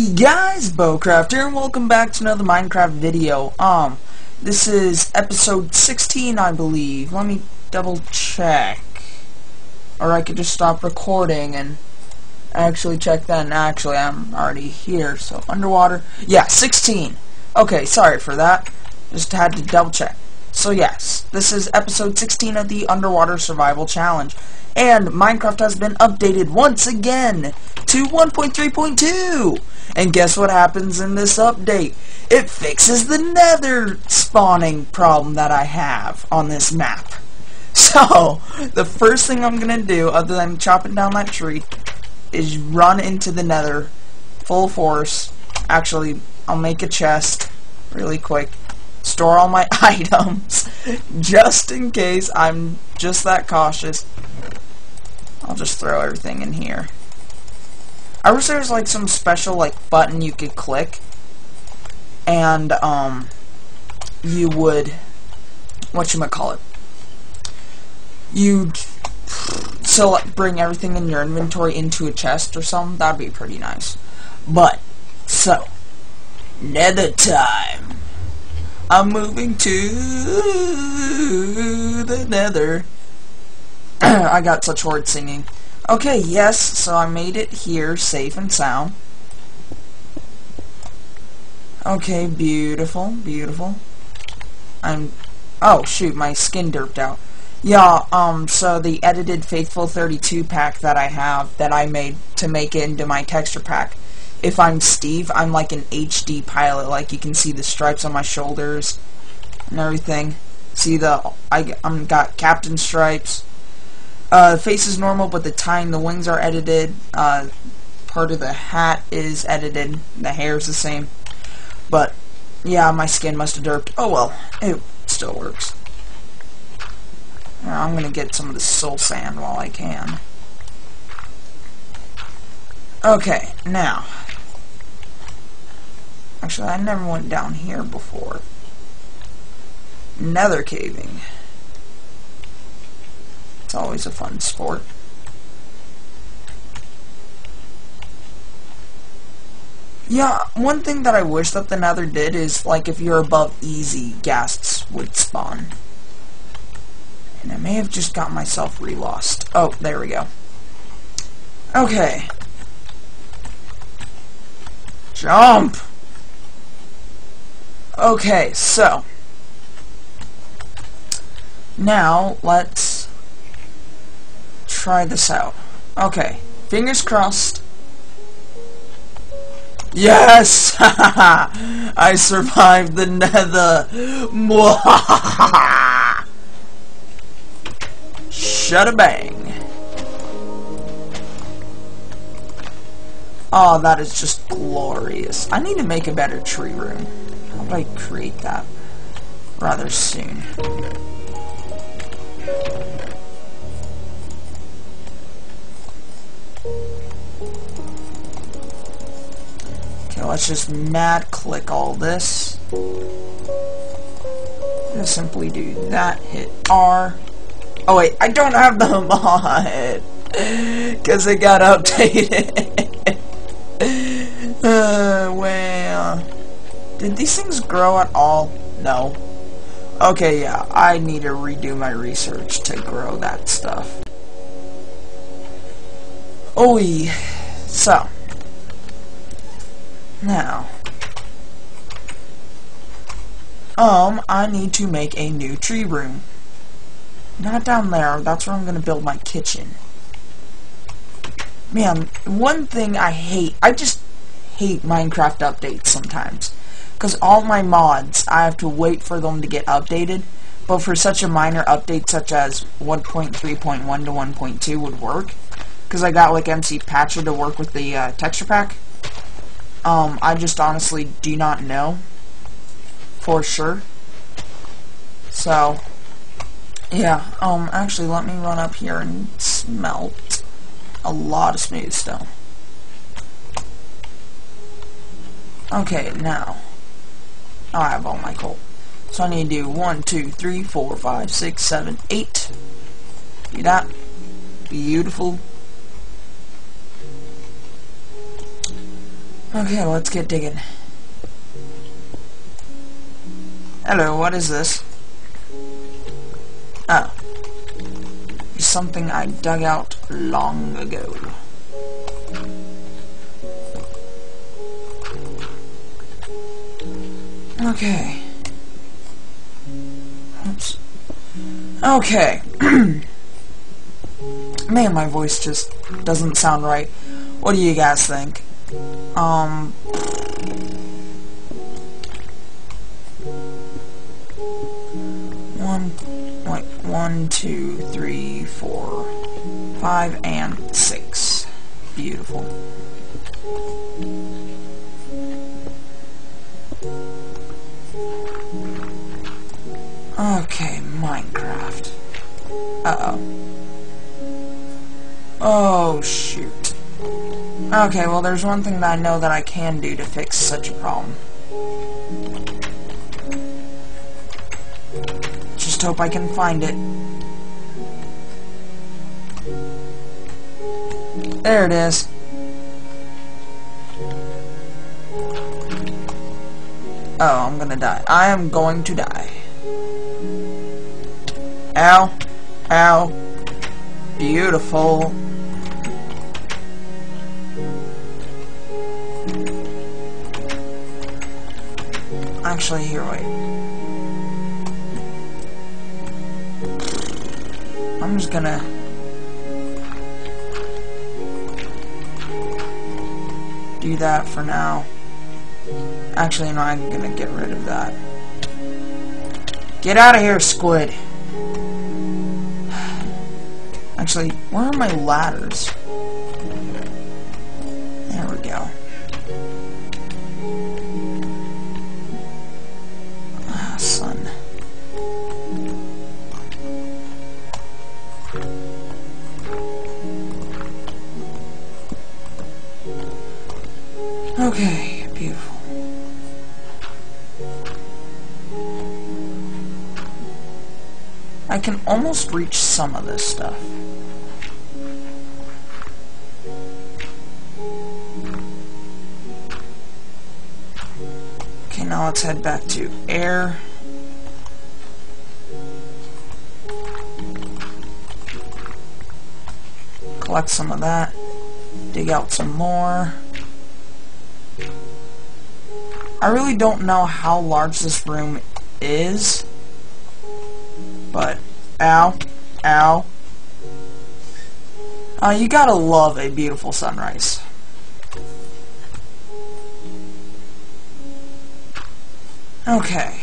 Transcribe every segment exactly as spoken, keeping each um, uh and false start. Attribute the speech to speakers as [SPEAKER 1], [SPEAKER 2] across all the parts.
[SPEAKER 1] Hey guys, Boecraft here, and welcome back to another Minecraft video. Um, this is episode sixteen, I believe. Let me double check. Or I could just stop recording and actually check then. Actually, I'm already here, so underwater. Yeah, sixteen. Okay, sorry for that. Just had to double check. So yes, this is episode sixteen of the Underwater Survival Challenge. And Minecraft has been updated once again to one point three point two. And guess what happens in this update? It fixes the nether spawning problem that I have on this map. So, the first thing I'm going to do, other than chopping down that tree, is run into the nether full force. Actually, I'll make a chest really quick. Store all my items, just in case I'm just that cautious. I'll just throw everything in here. I wish there was like some special like button you could click, and um, you would, whatchamacallit, you'd so bring everything in your inventory into a chest or something. That'd be pretty nice. But so, nether time. I'm moving to the nether. I got such horrid singing. Okay, yes, so I made it here safe and sound. Okay, beautiful, beautiful. I'm... Oh, shoot, my skin derped out. Yeah, um, so the edited Faithful thirty-two pack that I have, that I made to make it into my texture pack. If I'm Steve, I'm like an H D pilot. Like, you can see the stripes on my shoulders and everything. See the... I I'm got captain stripes. Uh, the face is normal, but the tie and the wings are edited. Uh, part of the hat is edited. The hair is the same. But, yeah, my skin must have derped. Oh, well. It still works. Now, I'm going to get some of the soul sand while I can. Okay, now. Actually, I never went down here before. Nether caving. It's always a fun sport. Yeah, one thing that I wish that the nether did is, like, if you're above easy, ghasts would spawn. And I may have just got myself re-lost. Oh, there we go. Okay. Jump! Okay, so. Now, let's try this out. Okay, fingers crossed. Yes! I survived the nether. Shut-a-bang. Oh, that is just glorious. I need to make a better tree room. How do I create that? Rather soon. Okay, let's just mad click all this. Just simply do that, hit R. Oh wait, I don't have the mod, because it got updated. uh, well, did these things grow at all? No. Okay, yeah, I need to redo my research to grow that stuff. Oh, so. Now. Um, I need to make a new tree room. Not down there, that's where I'm going to build my kitchen. Man, one thing I hate, I just hate Minecraft updates sometimes. Because all my mods, I have to wait for them to get updated. But for such a minor update such as one point three point one to one point two would work. Because I got like M C Patcher to work with the uh, texture pack. Um, I just honestly do not know. For sure. So, yeah. Um, actually, let me run up here and smelt a lot of smooth stone. Okay, now. I have all my coal. So I need to do one, two, three, four, five, six, seven, eight. Do that. Beautiful. Okay, let's get digging. Hello, what is this? Oh. It's something I dug out long ago. Okay. Oops. Okay. Man, my voice just doesn't sound right. What do you guys think? Um... One, like, one, two, three, four, five, and six. Beautiful. Okay, Minecraft. Uh-oh. Oh, shoot. Okay, well, there's one thing that I know that I can do to fix such a problem. Just hope I can find it. There it is. Oh, I'm gonna die. I am going to die. Ow. Ow. Beautiful. Actually, here, wait. I'm just gonna... do that for now. Actually, no, I'm gonna get rid of that. Get out of here, squid! Actually, where are my ladders? There we go. Ah, sun. Okay, beautiful. I can almost reach some of this stuff. Okay, now let's head back to air. Collect some of that. Dig out some more. I really don't know how large this room is, but ow, ow. Uh, you gotta love a beautiful sunrise. Okay.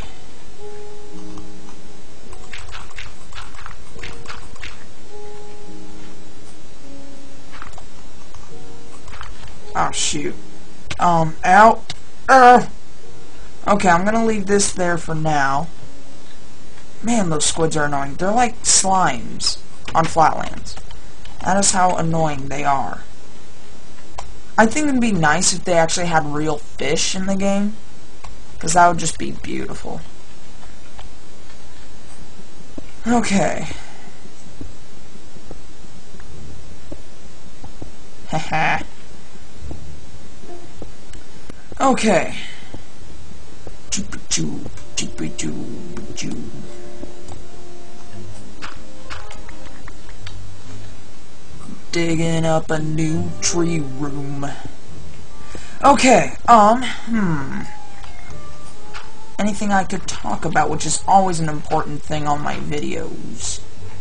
[SPEAKER 1] Oh shoot. Um, ow. Uh. Okay, I'm gonna leave this there for now. Man, those squids are annoying. They're like slimes on flatlands. That is how annoying they are. I think it'd be nice if they actually had real fish in the game, because that would just be beautiful. Okay. Haha. Okay. Choo-choo, choo-choo, choo. Digging up a new tree room. Okay, um, hmm. Anything I could talk about, which is always an important thing on my videos.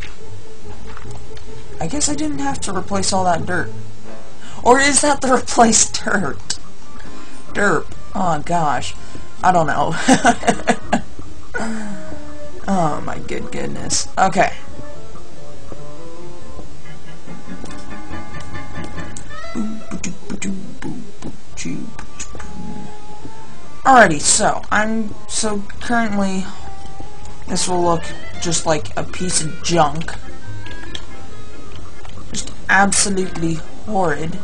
[SPEAKER 1] I guess I didn't have to replace all that dirt. Or is that the replaced dirt? Derp. Oh, gosh. I don't know. Oh, my good goodness. Okay. Alrighty, so, I'm, so currently, this will look just like a piece of junk. Just absolutely horrid.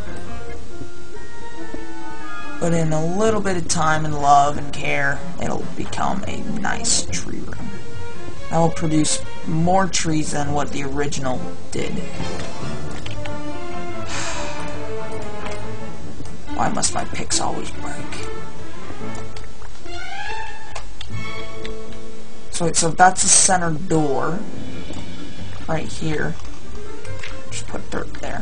[SPEAKER 1] But in a little bit of time and love and care, it'll become a nice tree room. That will produce more trees than what the original did. Why must my picks always break? So wait, so that's the center door. Right here. Just put dirt there.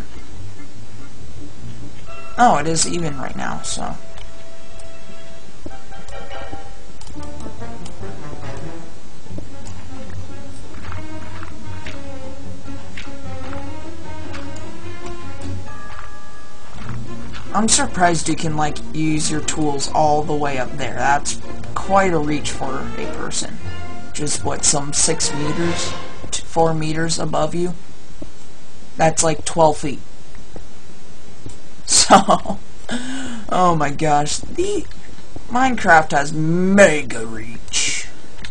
[SPEAKER 1] Oh, it is even right now, so... I'm surprised you can, like, use your tools all the way up there. That's quite a reach for a person. Just, what, some six meters? Four meters above you? That's like twelve feet. So, oh my gosh, the Minecraft has mega reach.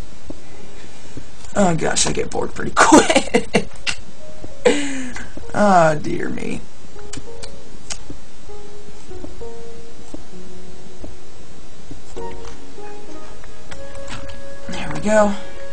[SPEAKER 1] Oh gosh, I get bored pretty quick. Oh dear me. There we go.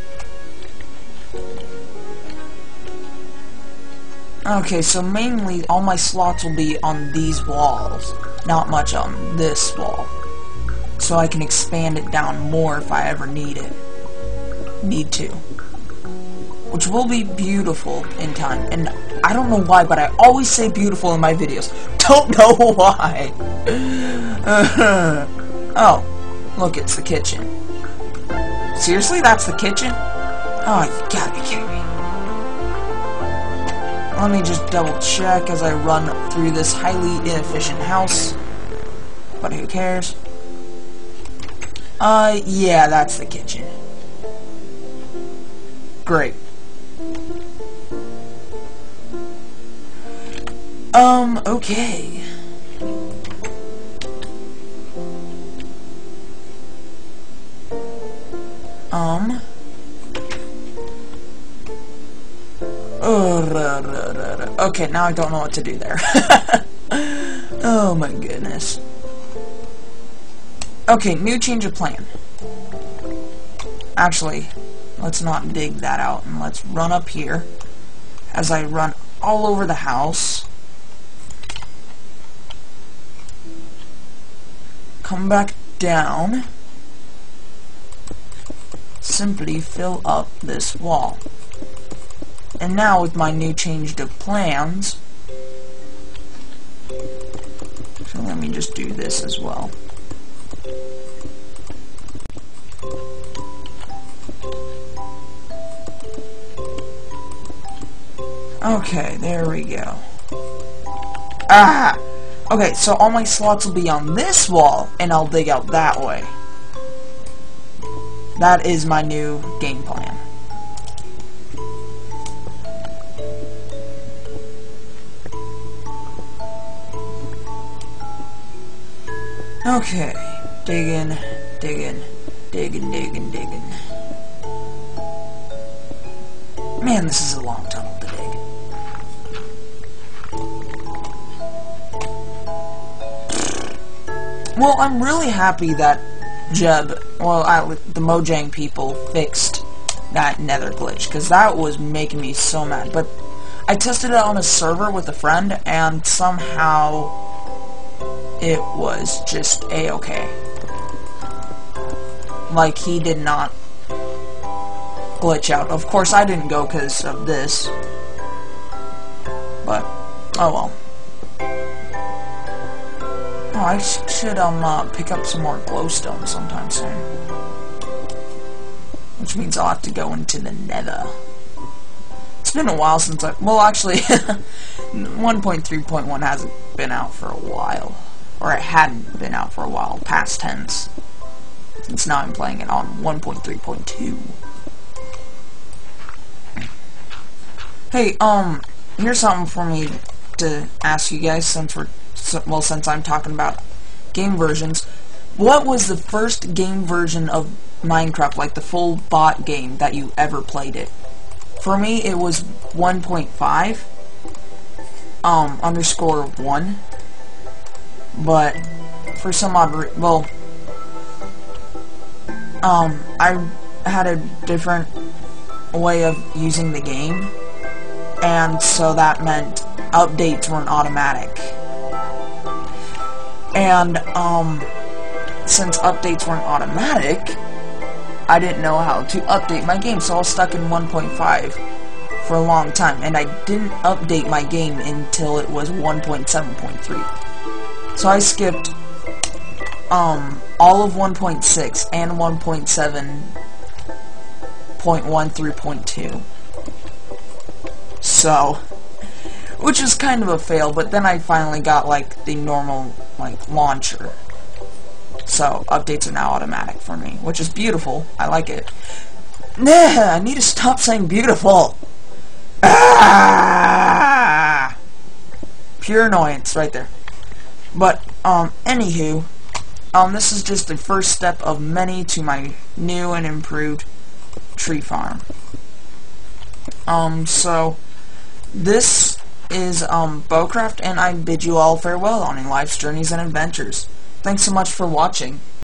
[SPEAKER 1] Okay, so mainly all my slots will be on these walls, not much on this wall. So I can expand it down more if I ever need it. Need to. Which will be beautiful in time. And I don't know why, but I always say beautiful in my videos. Don't know why. Uh, oh, look, it's the kitchen. Seriously, that's the kitchen? Oh, you gotta be kidding me. Let me just double check as I run through this highly inefficient house. But who cares? Uh, yeah, that's the kitchen. Great. Um, okay. Um... Okay, now I don't know what to do there. Oh my goodness. Okay, new change of plan. Actually, let's not dig that out, and let's run up here as I run all over the house. Come back down. Simply fill up this wall. And now with my new changed of plans, so let me just do this as well. Okay, there we go. Ah! Okay, so all my slots will be on this wall, and I'll dig out that way. That is my new game plan. Okay, digging, digging, digging, digging, digging. Man, this is a long tunnel to dig. Well, I'm really happy that Jeb, well, I, the Mojang people fixed that nether glitch, because that was making me so mad. But I tested it on a server with a friend, and somehow it was just a-okay. Like, he did not glitch out. Of course, I didn't go because of this. But, oh well. Oh, I should, um, uh, pick up some more glowstone sometime soon. Which means I'll have to go into the nether. It's been a while since I... Well, actually, one point three point one hasn't been out for a while. Or it hadn't been out for a while, past tense. Since now I'm playing it on one point three point two. Hey, um, here's something for me to ask you guys, since we're, well, since I'm talking about game versions. What was the first game version of Minecraft, like the full bot game, that you ever played it? For me, it was one point five, um, underscore one. But for some odd re well, um, I had a different way of using the game, and so that meant updates weren't automatic. And, um, since updates weren't automatic, I didn't know how to update my game, so I was stuck in one point five for a long time, and I didn't update my game until it was one point seven point three. So I skipped, um, all of one point six and one point seven point one through point two. So, which was kind of a fail, but then I finally got, like, the normal, like, launcher. So, updates are now automatic for me, which is beautiful. I like it. Nah, I need to stop saying beautiful. Ah! Pure annoyance right there. But, um, anywho, um, this is just the first step of many to my new and improved tree farm. Um, so, this is, um, Boecraft, and I bid you all farewell on your life's journeys and adventures. Thanks so much for watching.